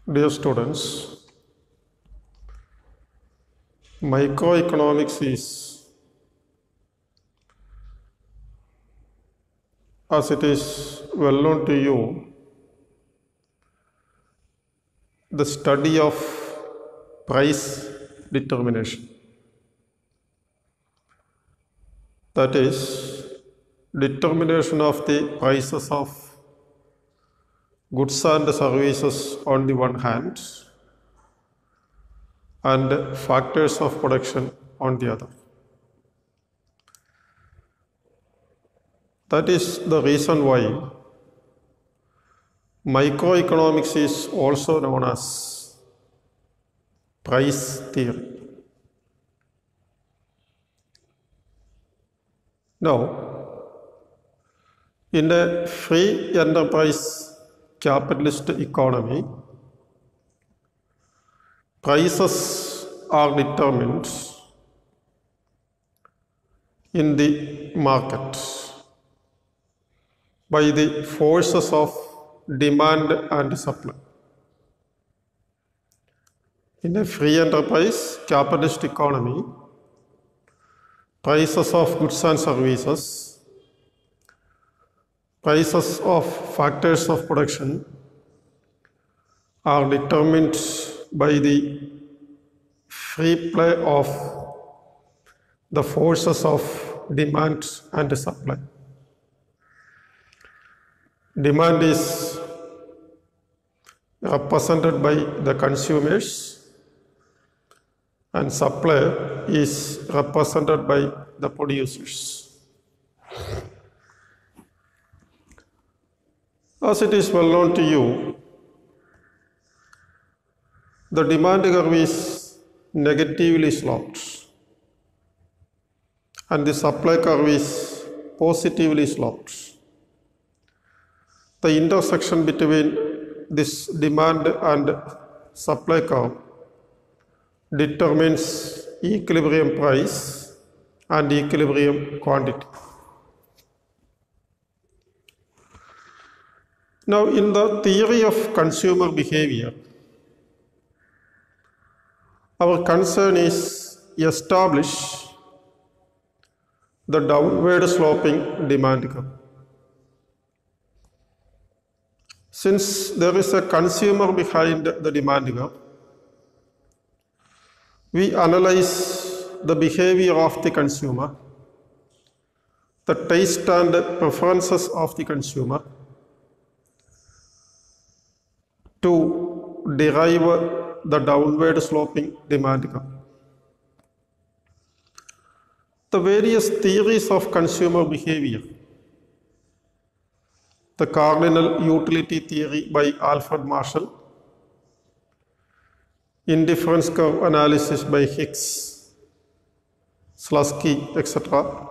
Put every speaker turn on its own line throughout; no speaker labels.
Dear students, microeconomics is, as it is well known to you, the study of price determination. That is, determination of the prices of goods and services on the one hand, and factors of production on the other. That is the reason why microeconomics is also known as price theory. Now, in a free enterprise capitalist economy, prices are determined in the market by the forces of demand and supply. In a free enterprise capitalist economy, prices of goods and services, prices of factors of production are determined by the free play of the forces of demand and supply. Demand is represented by the consumers and supply is represented by the producers. As it is well known to you, the demand curve is negatively sloped and the supply curve is positively sloped. The intersection between this demand and supply curve determines equilibrium price and equilibrium quantity. Now, in the theory of consumer behavior, our concern is establish the downward sloping demand curve. Since there is a consumer behind the demand curve, we analyze the behavior of the consumer, the taste and preferences of the consumer to derive the downward sloping demand curve. The various theories of consumer behavior, the cardinal utility theory by Alfred Marshall, indifference curve analysis by Hicks, Slutsky, etc.,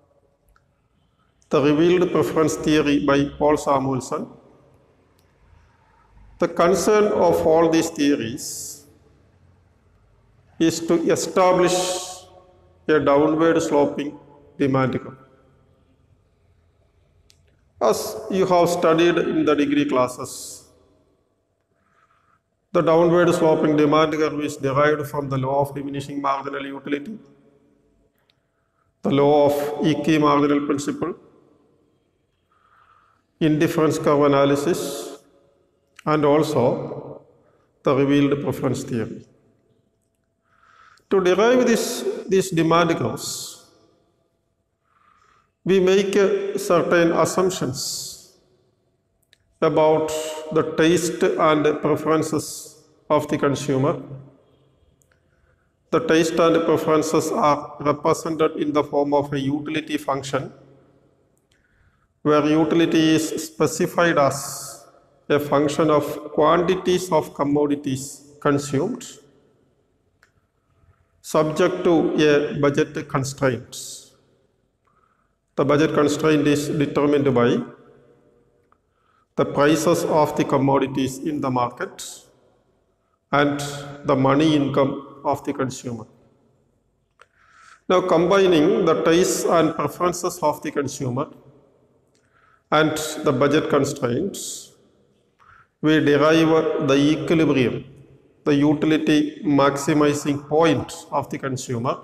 the revealed preference theory by Paul Samuelson. The concern of all these theories is to establish a downward sloping demand curve. As you have studied in the degree classes, the downward sloping demand curve is derived from the law of diminishing marginal utility, the law of equi-marginal principle, indifference curve analysis, and also the revealed preference theory. To derive these demand curves, we make certain assumptions about the taste and preferences of the consumer. The taste and preferences are represented in the form of a utility function, where utility is specified as a function of quantities of commodities consumed subject to a budget constraint. The budget constraint is determined by the prices of the commodities in the market and the money income of the consumer. Now, combining the tastes and preferences of the consumer and the budget constraints, we derive the equilibrium, the utility maximizing point of the consumer,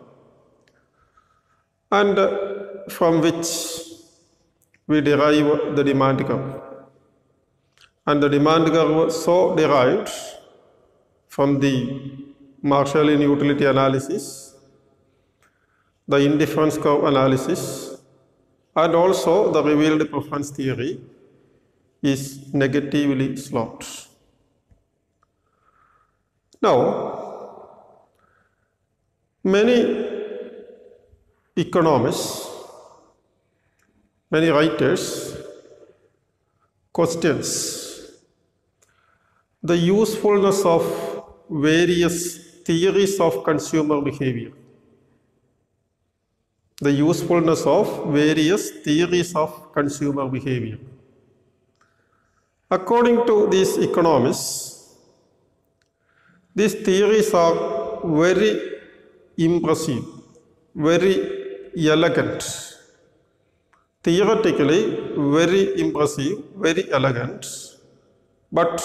and from which we derive the demand curve. And the demand curve so derived from the Marshallian utility analysis, the indifference curve analysis, and also the revealed preference theory is negatively sloped. Now, many economists, many writers questions the usefulness of various theories of consumer behavior. The usefulness of various theories of consumer behavior. According to these economists, these theories are very impressive, very elegant, theoretically very impressive, very elegant, but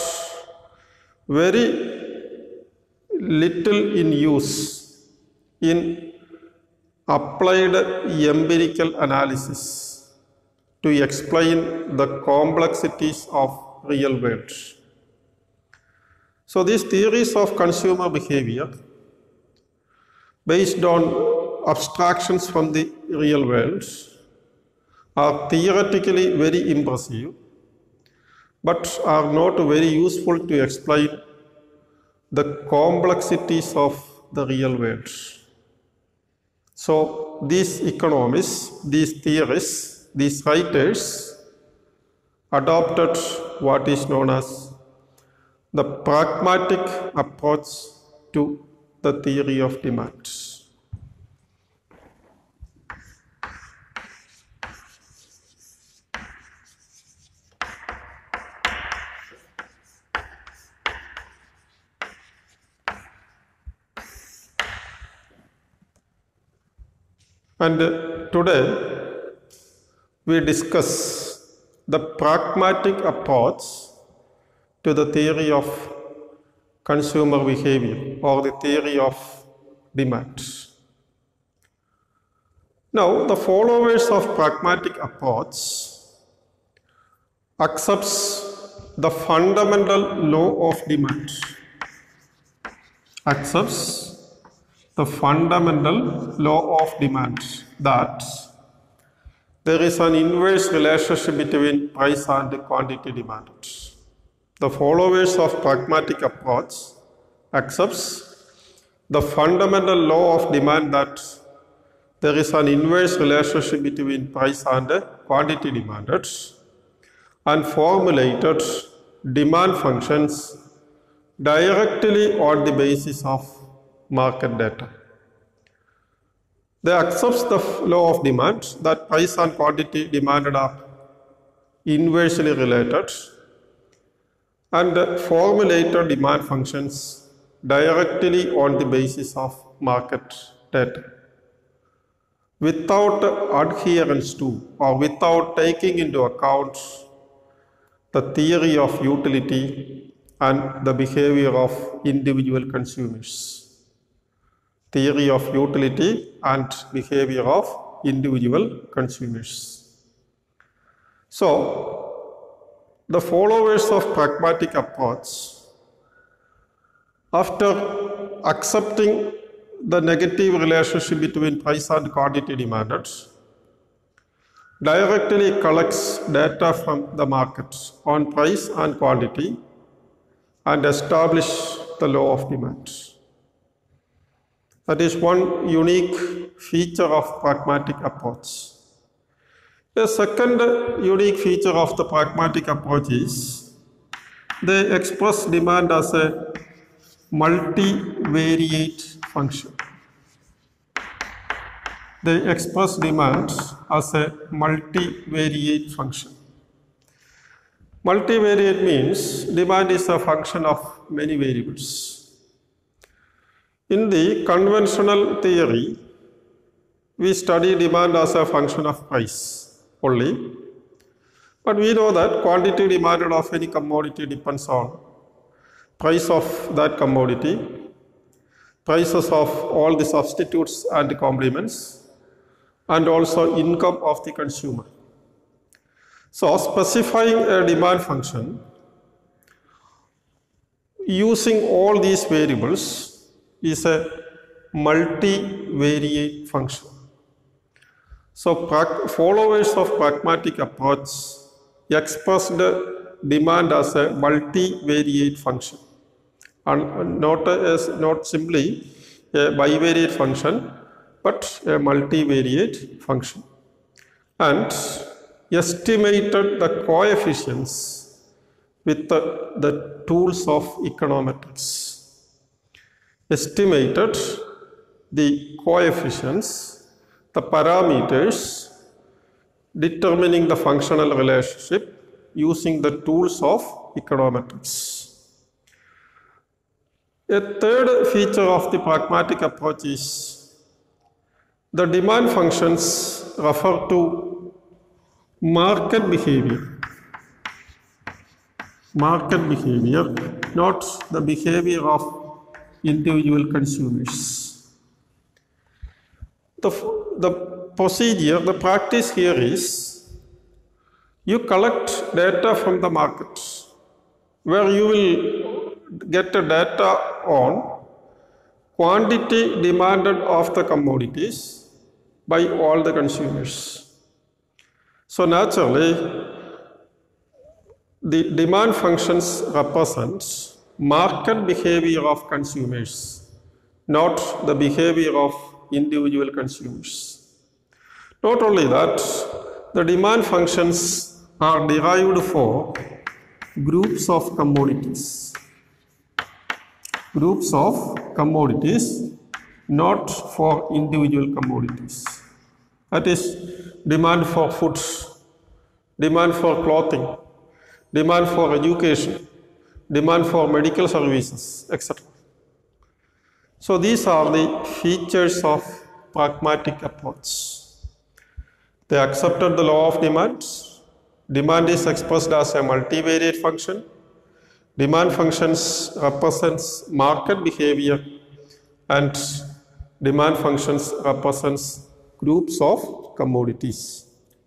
very little in use in applied empirical analysis to explain the complexities of real world. So these theories of consumer behavior based on abstractions from the real world are theoretically very impressive but are not very useful to explain the complexities of the real world. So these economists, these theorists, these writers adopted what is known as the pragmatic approach to the theory of demand. And today we discuss the pragmatic approach to the theory of consumer behavior or the theory of demand. Now, the followers of pragmatic approach accepts the fundamental law of demand, accepts the fundamental law of demand that there is an inverse relationship between price and quantity demanded. The followers of pragmatic approach accepts the fundamental law of demand that there is an inverse relationship between price and quantity demanded and formulated demand functions directly on the basis of market data. They accept the law of demand that price and quantity demanded are inversely related and formulated demand functions directly on the basis of market data without adherence to or without taking into account the theory of utility and the behavior of individual consumers. Theory of utility and behavior of individual consumers. So, the followers of pragmatic approach, after accepting the negative relationship between price and quantity demanded, directly collects data from the market on price and quantity and establish the law of demand. That is one unique feature of pragmatic approach. The second unique feature of the pragmatic approach is they express demand as a multivariate function. They express demand as a multivariate function. Multivariate means demand is a function of many variables. In the conventional theory, we study demand as a function of price only. But we know that quantity demanded of any commodity depends on price of that commodity, prices of all the substitutes and complements, and also income of the consumer. So specifying a demand function using all these variables is a multivariate function. So followers of pragmatic approach expressed demand as a multivariate function and not simply a bivariate function, but a multivariate function, and estimated the coefficients with the tools of econometrics. Estimated the coefficients, the parameters determining the functional relationship using the tools of econometrics. A third feature of the pragmatic approach is the demand functions refer to market behavior, not the behavior of individual consumers. The procedure, the practice here is you collect data from the market where you will get a data on quantity demanded of the commodities by all the consumers. So naturally, the demand functions represent market behavior of consumers, not the behavior of individual consumers. Not only that, the demand functions are derived for groups of commodities. Groups of commodities, not for individual commodities. That is, demand for foods, demand for clothing, demand for education, demand for medical services, etc. So these are the features of pragmatic approach. They accepted the law of demand. Demand is expressed as a multivariate function. Demand functions represents market behavior, and demand functions represents groups of commodities.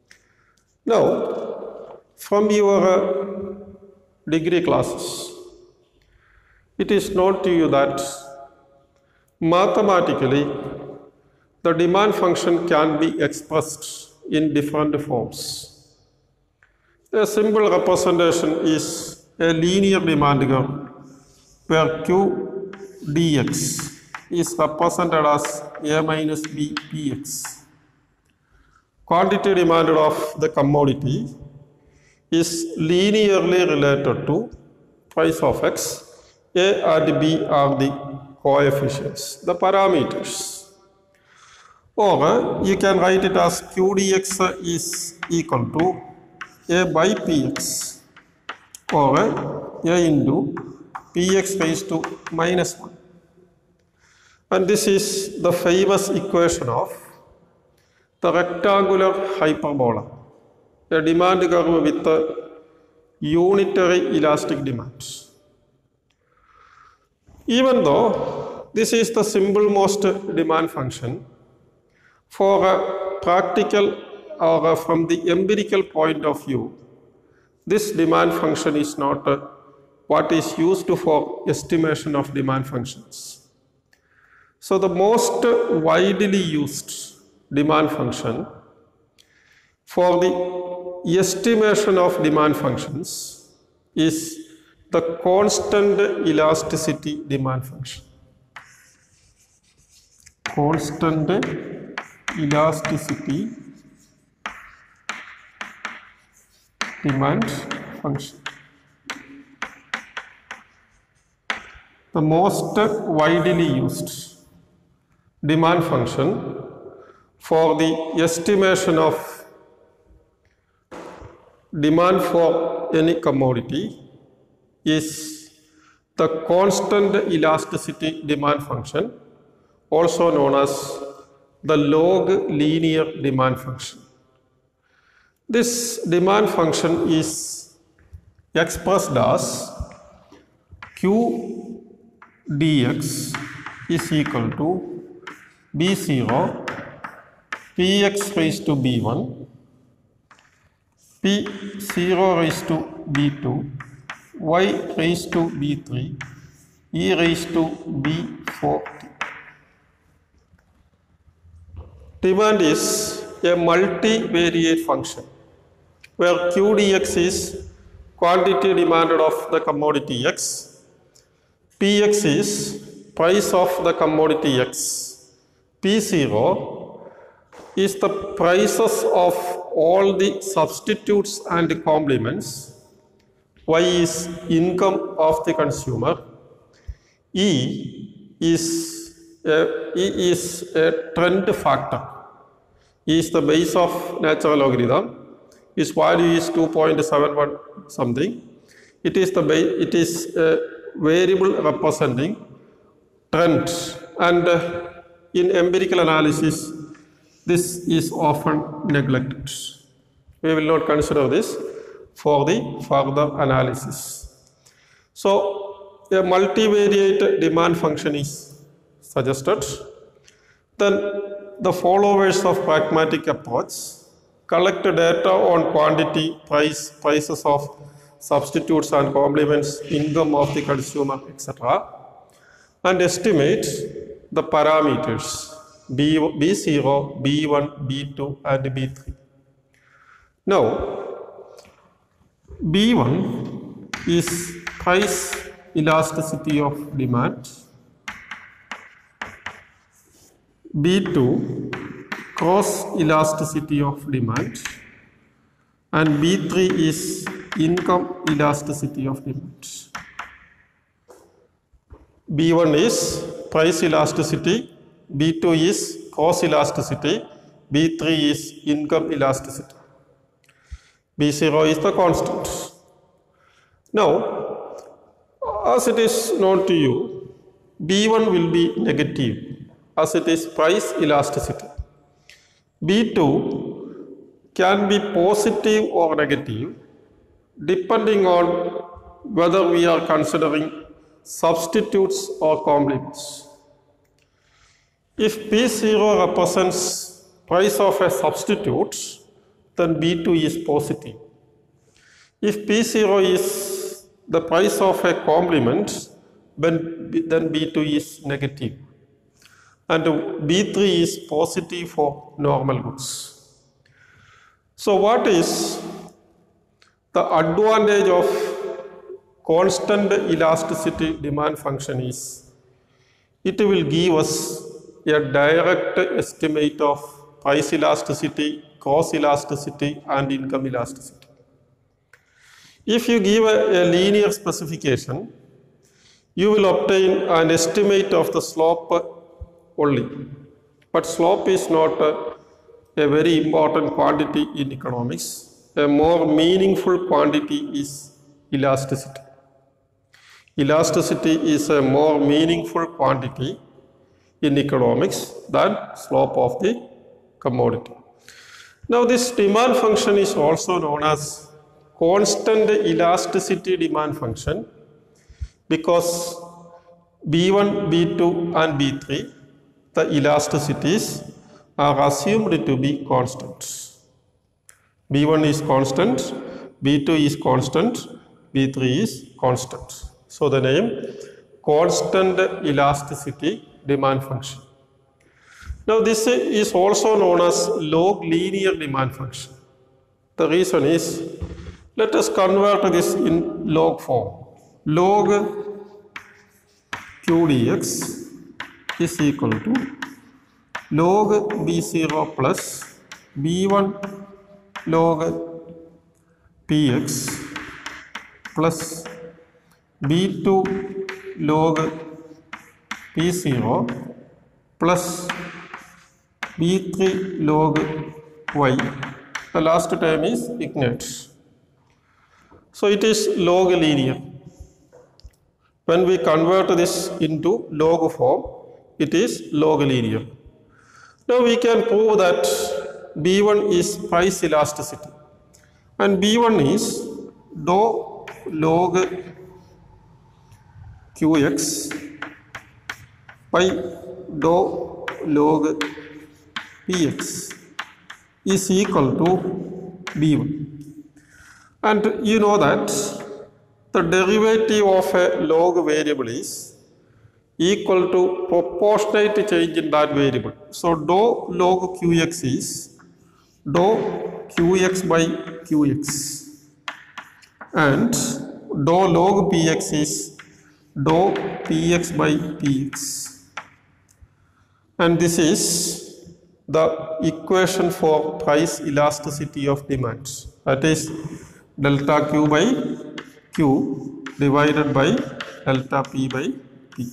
Now, from your degree classes, it is known to you that mathematically the demand function can be expressed in different forms. A simple representation is a linear demand curve where Q dx is represented as A minus B px. Quantity demanded of the commodity is linearly related to price of X. A and B are the coefficients, the parameters. Or you can write it as Q dx is equal to A by Px, or A into Px raised to minus 1. And this is the famous equation of the rectangular hyperbola, a demand curve with a unitary elastic demand. Even though this is the simple-most demand function, for a practical or from the empirical point of view, this demand function is not what is used for estimation of demand functions. So the most widely used demand function for the estimation of demand functions is the constant elasticity demand function. Constant elasticity demand function. The most widely used demand function for the estimation of demand for any commodity is the constant elasticity demand function, also known as the log linear demand function. This demand function is expressed as q dx is equal to b0 px raised to b1 p0 raised to b2 y raised to b3 e raised to b4t. Demand is a multivariate function where q dx is quantity demanded of the commodity x, px is price of the commodity x, p0 is the prices of all the substitutes and complements, y is income of the consumer, E is a trend factor, E is the base of natural logarithm, its value is 2.71 something. It is a variable representing trend, and in empirical analysis this is often neglected. We will not consider this for the further analysis. So a multivariate demand function is suggested. Then the followers of pragmatic approach collect data on quantity, prices of substitutes and complements, income of the consumer, etc., and estimate the parameters B0, B1, B2 and B3. Now, B1 is price elasticity of demand, B2 cross elasticity of demand, and B3 is income elasticity of demand. B1 is price elasticity, B2 is cross elasticity, B3 is income elasticity, B0 is the constant. Now, as it is known to you, B1 will be negative as it is price elasticity. B2 can be positive or negative depending on whether we are considering substitutes or complements. If P0 represents price of a substitute, then B2 is positive. If P0 is the price of a complement, then B2 is negative. And B3 is positive for normal goods. So what is the advantage of constant elasticity demand function is it will give us a direct estimate of price elasticity, cross elasticity and income elasticity. If you give a linear specification, you will obtain an estimate of the slope only. But slope is not a very important quantity in economics. A more meaningful quantity is elasticity. Elasticity is a more meaningful quantity in economics than slope of the commodity. Now this demand function is also known as constant elasticity demand function because B1, B2 and B3, the elasticities are assumed to be constant. B1 is constant, B2 is constant, B3 is constant. So the name constant elasticity demand function. Now this is also known as log linear demand function. The reason is, let us convert this in log form. Log q dx is equal to log b0 plus b1 log px plus b2 log p0 plus b3 log y. The last term is ignorant. So it is log linear. When we convert this into log form, it is log linear. Now we can prove that B1 is price elasticity. and B1 is dou log Qx by dou log Px is equal to B1. And you know that the derivative of a log variable is equal to proportionate change in that variable. So dou log Qx is dou Qx by Qx, and dou log Px is dou Px by Px, and this is the equation for price elasticity of demand, that is delta Q by Q divided by delta P by P.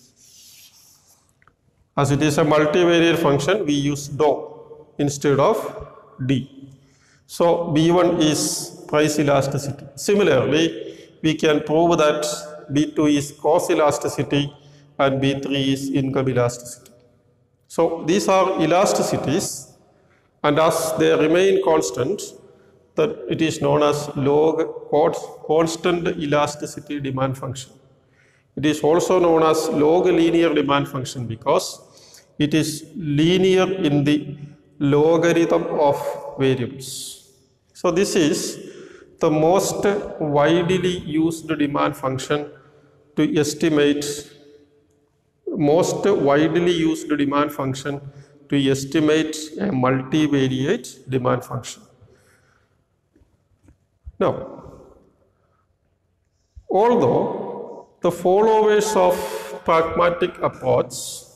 As it is a multivariate function, we use dou instead of d. So B1 is price elasticity. Similarly, we can prove that B2 is cost elasticity and B3 is income elasticity. So these are elasticities, and as they remain constant, that it is known as log constant elasticity demand function. It is also known as log linear demand function because it is linear in the logarithm of variables. So this is the most widely used demand function to estimate a multivariate demand function. Now, although the followers of pragmatic approach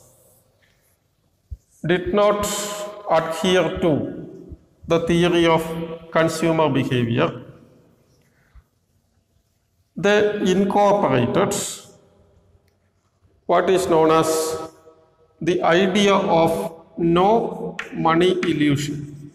did not adhere to the theory of consumer behavior, they incorporated what is known as the idea of no money illusion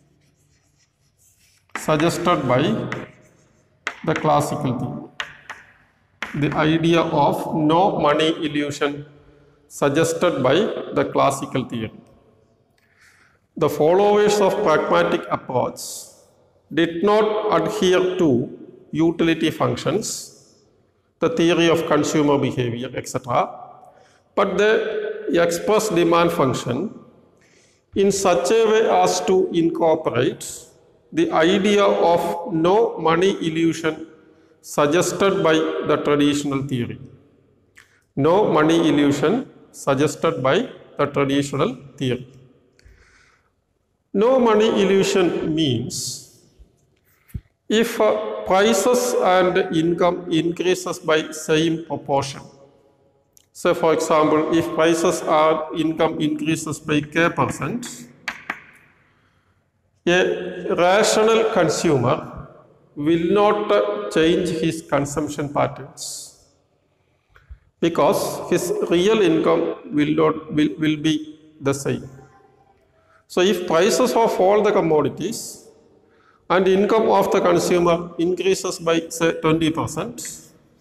suggested by the classical theory. The idea of no money illusion suggested by the classical theory. The followers of pragmatic approach did not adhere to utility functions, the theory of consumer behavior, etc., but they express demand function in such a way as to incorporate the idea of no money illusion suggested by the traditional theory. No money illusion suggested by the traditional theory. No money illusion means if prices and income increases by same proportion. So for example, if prices or income increases by K%, a rational consumer will not change his consumption patterns because his real income will be the same. So if prices of all the commodities and income of the consumer increases by say 20%,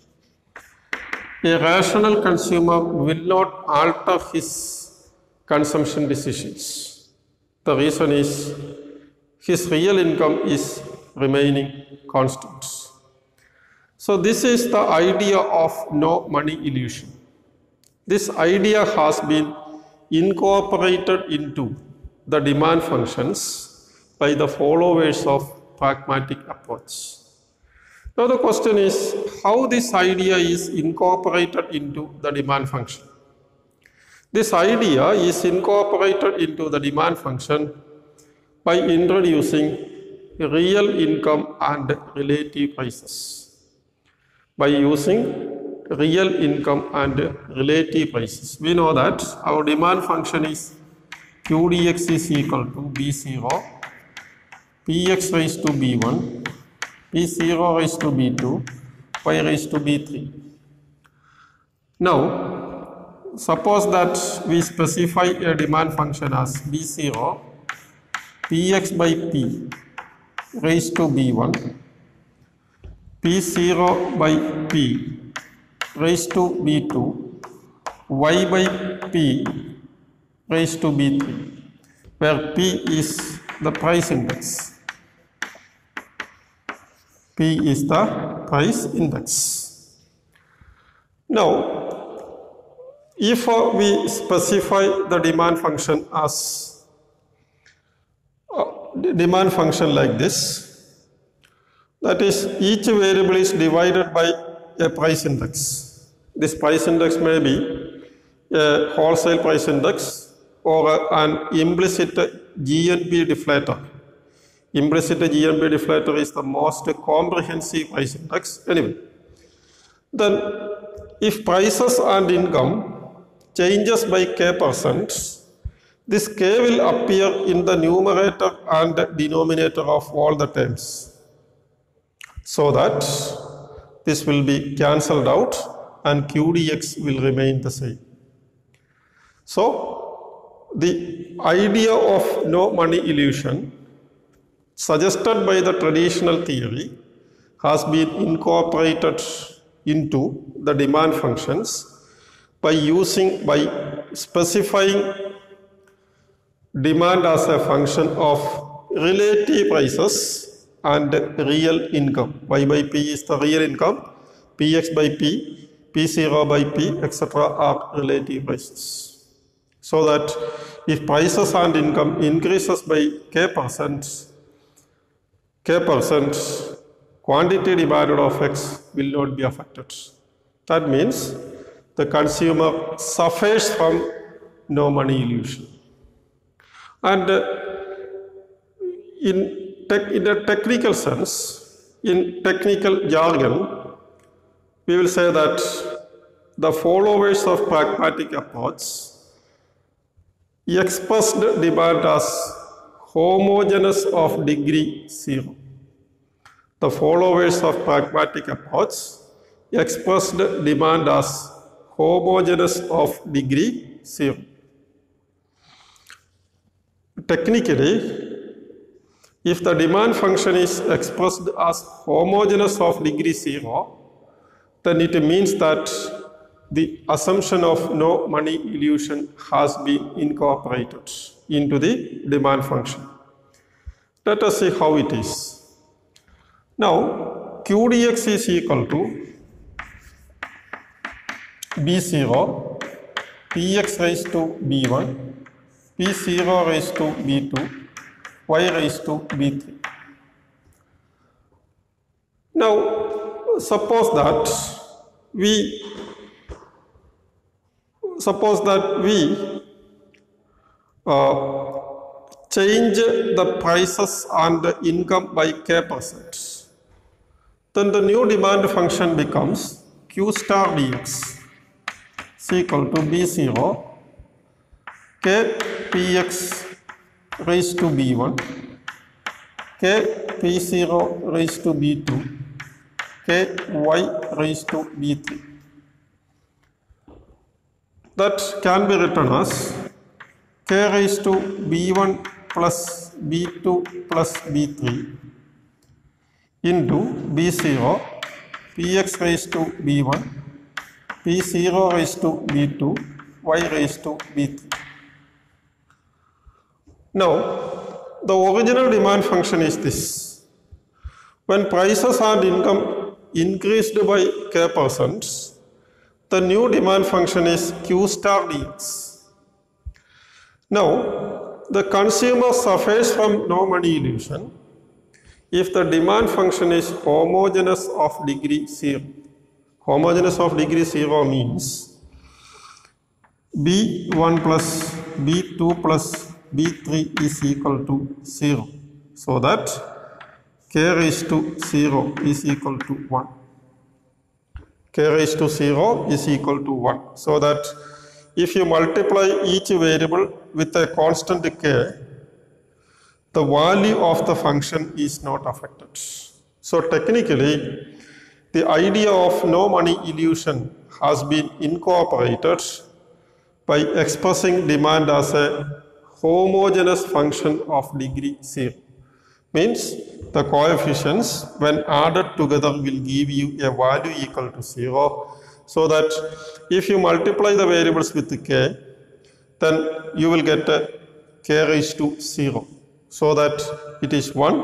a rational consumer will not alter his consumption decisions. The reason is his real income is remaining constant. So this is the idea of no money illusion. This idea has been incorporated into the demand functions by the followers of pragmatic approach. Now the question is how this idea is incorporated into the demand function. This idea is incorporated into the demand function by introducing real income and relative prices. By using real income and relative prices. We know that our demand function is QDX is equal to B0, Px raised to B1, P0 raised to B2, Y raised to B3. Now, suppose that we specify a demand function as B0, Px by P raised to B1, P0 by P raised to B2, Y by P raised to B3, where P is the price index. P is the price index. Now, if we specify the demand function as demand function like this, that is, each variable is divided by a price index. This price index may be a wholesale price index or an implicit GNP deflator. Implicit GNP deflator is the most comprehensive price index. Anyway, then if prices and income changes by k%, this k will appear in the numerator and denominator of all the terms, so that this will be cancelled out and QDX will remain the same. So, the idea of no money illusion suggested by the traditional theory has been incorporated into the demand functions by specifying demand as a function of relative prices and real income. Y by P is the real income, Px by P, P0 by P, etc. are relative prices. So that if prices and income increases by k%, quantity demanded of X will not be affected. That means the consumer suffers from no money illusion. And in a technical sense, in technical jargon, we will say that the followers of pragmatic approach expressed demand as homogeneous of degree 0. The followers of pragmatic approach expressed demand as homogeneous of degree 0. Technically, if the demand function is expressed as homogeneous of degree 0, then it means that the assumption of no money illusion has been incorporated into the demand function. Let us see how it is. Now, QDX is equal to B0, Px raised to B1, P0 raised to B2, Y raised to B3. Now, suppose that we change the prices and the income by k%. Then the new demand function becomes Q star dx is equal to B0, K Px raised to B1, K P0 raised to B2, K Y raised to B3. That can be written as K raised to B1 plus B2 plus B3 into B0, Px raised to B1, P0 raised to B2, Y raised to B3. Now, the original demand function is this. When prices and income increased by k%, the new demand function is Q star dx. Now, the consumer suffers from no money illusion if the demand function is homogeneous of degree 0. Homogeneous of degree 0 means B1 plus B2 plus B3 is equal to 0. So that K raised to 0 is equal to 1. K raised to 0 is equal to 1. So that if you multiply each variable with a constant k, the value of the function is not affected. So technically, the idea of no money illusion has been incorporated by expressing demand as a homogeneous function of degree 0. Means the coefficients when added together will give you a value equal to 0. So that if you multiply the variables with k, then you will get a k raised to 0. So that it is 1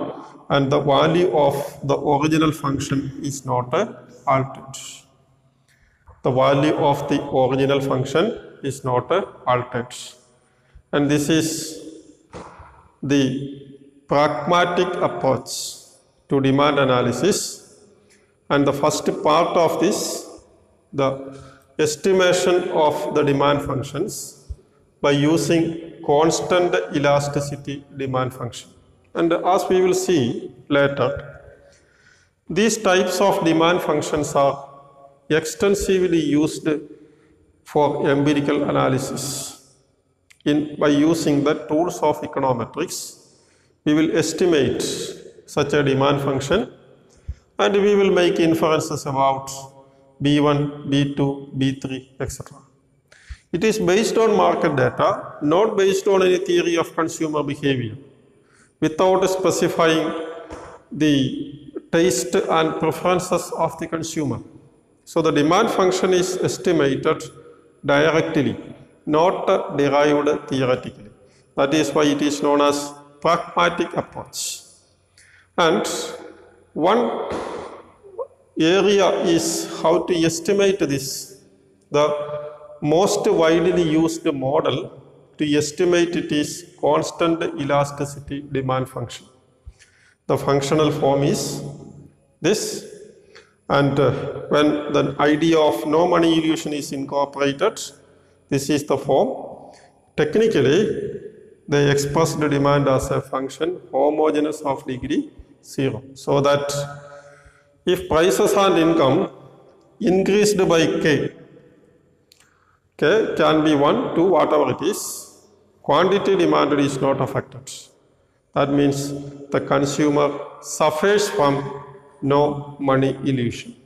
and the value of the original function is not altered. The value of the original function is not altered. And this is the pragmatic approach to demand analysis. And the first part of this, the estimation of the demand functions by using constant elasticity demand function. And as we will see later, these types of demand functions are extensively used for empirical analysis. By using the tools of econometrics, we will estimate such a demand function and we will make inferences about B1, B2, B3, etc. It is based on market data, not based on any theory of consumer behavior, without specifying the taste and preferences of the consumer. So the demand function is estimated directly, not derived theoretically. That is why it is known as pragmatic approach. And one area is how to estimate this. The most widely used model to estimate it is constant elasticity demand function. The functional form is this, and when the idea of no money illusion is incorporated, this is the form. Technically, they express the demand as a function homogeneous of degree 0, so that if prices and income increased by k can be 1, 2, whatever it is, quantity demanded is not affected. That means the consumer suffers from no money illusion.